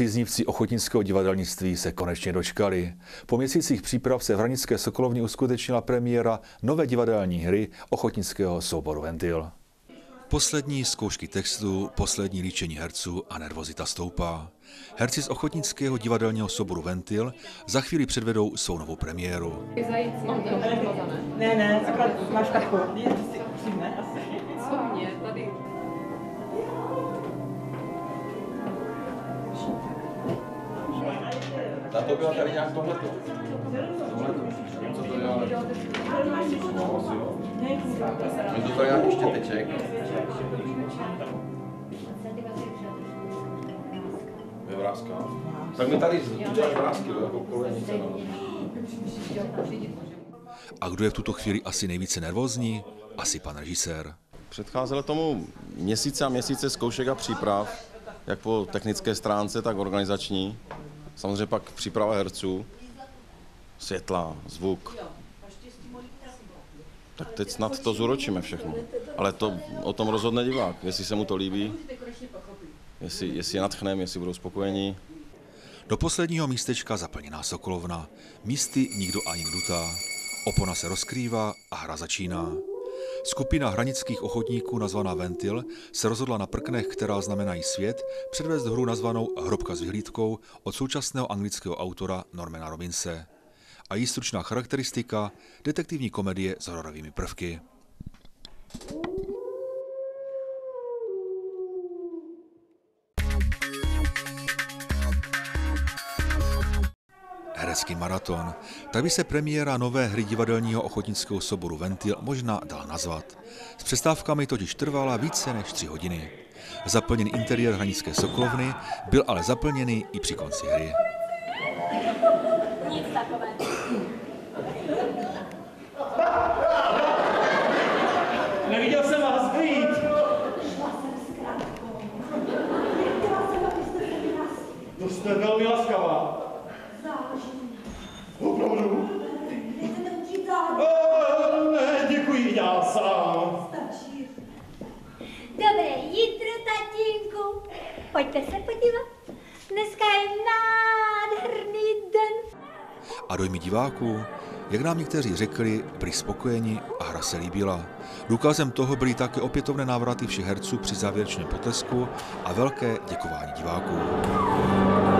Příznivci ochotnického divadelnictví se konečně dočkali. Po měsících příprav se v hranické Sokolovně uskutečnila premiéra nové divadelní hry ochotnického souboru Ventil. Poslední zkoušky textu, poslední líčení herců a nervozita stoupá. Herci z ochotnického divadelního souboru Ventil za chvíli předvedou svou novou premiéru. Ne, akorát máš kapku. Co mě tady? Ta to byla tady nějak tohleto. Co to dělá? Oni to tady nějaký štěteček. Je vrázka. Tak mi tady uděláš vrázky, jako kolenice. A kdo je v tuto chvíli asi nejvíce nervózní? Asi pan režisér. Předcházelo tomu měsíce a měsíce zkoušek a příprav, jak po technické stránce, tak organizační. Samozřejmě pak příprava herců, světla, zvuk. Tak teď snad to zúročíme všechno. Ale to o tom rozhodne divák, jestli se mu to líbí, jestli je nadchneme, jestli budou spokojení. Do posledního místečka zaplněná Sokolovna. Místy nikdo ani nedutá. Opona se rozkrývá a hra začíná. Skupina hranických ochotníků nazvaná Ventil se rozhodla na prknech, která znamenají svět, předvést hru nazvanou Hrobka s vyhlídkou od současného anglického autora Normana Robinse. A její stručná charakteristika – detektivní komedie s hororovými prvky. Herecký maraton. Tak by se premiéra nové hry divadelního ochotnického souboru Ventil možná dala nazvat. S přestávkami totiž trvala více než 3 hodiny. Zaplněný interiér hranické Sokolovny byl ale zaplněný i při konci hry. Nic takového. Neviděl jsem vás být. To jste velmi laskavá. Opravdu? Nechcete učit zároveň? Ne, děkuji, já sám. Stačí. Dobré jitro, tatínku. Pojďte se podívat. Dneska je nádherný den. A dojmy diváků, jak nám někteří řekli, byli spokojeni a hra se líbila. Důkazem toho byly také opětovné návraty všech herců při závěrečném potlesku a velké děkování diváků.